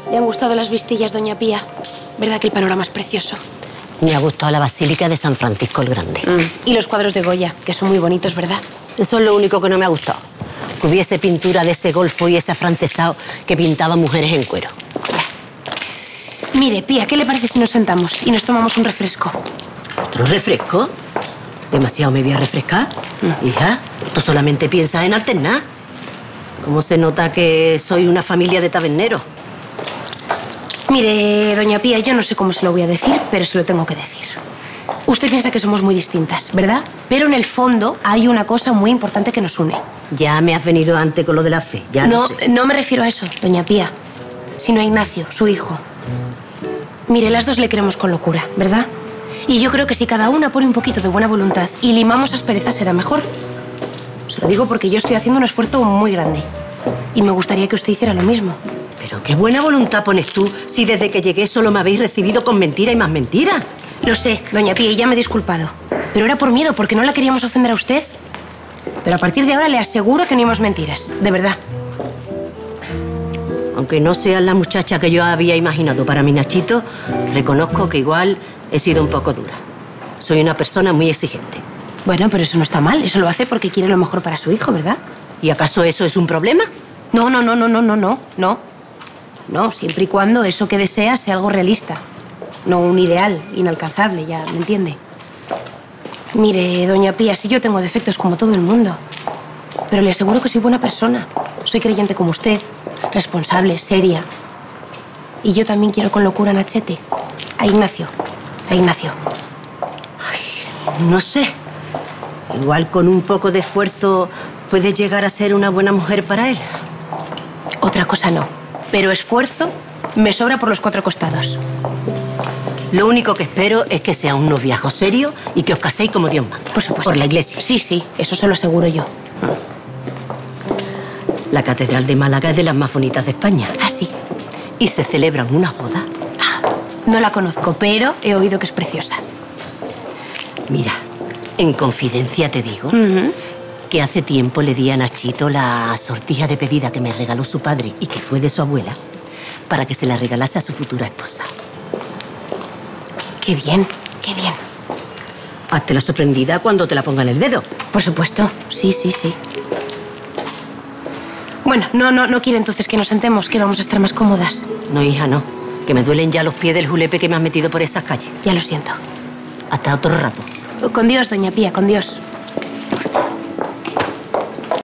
¿Le han gustado las vistillas, doña Pía? ¿Verdad que el panorama es precioso? Me ha gustado la Basílica de San Francisco el Grande. Y los cuadros de Goya, que son muy bonitos, ¿verdad? Eso es lo único que no me ha gustado. Que hubiese pintura de ese golfo y ese afrancesado que pintaba mujeres en cuero. Mire, Pía, ¿qué le parece si nos sentamos y nos tomamos un refresco? ¿Otro refresco? ¿Demasiado me voy a refrescar? Hija, tú solamente piensas en alternar. ¿Cómo se nota que soy una familia de taberneros? Mire, doña Pía, yo no sé cómo se lo voy a decir, pero se lo tengo que decir. Usted piensa que somos muy distintas, ¿verdad? Pero en el fondo hay una cosa muy importante que nos une. Ya me has venido antes con lo de la fe, ya No, lo sé. no me refiero a eso, doña Pía, sino a Ignacio, su hijo. Mire, las dos le queremos con locura, ¿verdad? Y yo creo que si cada una pone un poquito de buena voluntad y limamos asperezas será mejor. Se lo digo porque yo estoy haciendo un esfuerzo muy grande. Y me gustaría que usted hiciera lo mismo. Pero qué buena voluntad pones tú si desde que llegué solo me habéis recibido con mentira y más mentiras. Lo sé, doña Pía, y ya me he disculpado. Pero era por miedo, porque no la queríamos ofender a usted. Pero a partir de ahora le aseguro que no hay más mentiras, de verdad. Aunque no seas la muchacha que yo había imaginado para mi Nachito, reconozco que igual he sido un poco dura. Soy una persona muy exigente. Bueno, pero eso no está mal. Eso lo hace porque quiere lo mejor para su hijo, ¿verdad? ¿Y acaso eso es un problema? No. No, siempre y cuando eso que desea sea algo realista. No un ideal inalcanzable, ya me entiende. Mire, doña Pía, si yo tengo defectos como todo el mundo, pero le aseguro que soy buena persona. Soy creyente como usted, responsable, seria. Y yo también quiero con locura a Nachete. A Ignacio. No sé. Igual con un poco de esfuerzo puedes llegar a ser una buena mujer para él. Otra cosa no. Pero esfuerzo me sobra por los cuatro costados. Lo único que espero es que sea un noviazgo serio y que os caséis como Dios manda. Por supuesto. Por la iglesia. Sí, eso se lo aseguro yo. La Catedral de Málaga es de las más bonitas de España. Ah, sí. Y se celebran unas bodas. No la conozco, pero he oído que es preciosa. Mira, en confidencia te digo que hace tiempo le di a Nachito la sortija de pedida que me regaló su padre y que fue de su abuela para que se la regalase a su futura esposa. Qué bien, qué bien. Hazte la sorprendida cuando te la ponga en el dedo. Por supuesto, sí. Bueno, no quiere entonces que nos sentemos, que vamos a estar más cómodas. No, hija, no. Que me duelen ya los pies del julepe que me has metido por esas calles. Ya lo siento. Hasta otro rato. Con Dios, doña Pía, con Dios.